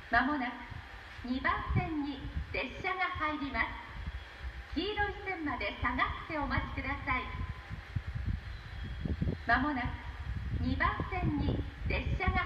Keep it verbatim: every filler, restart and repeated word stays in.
まもなくにばん線に列車が入ります。黄色い線まで下がってお待ちください。まもなくにばん線に列車が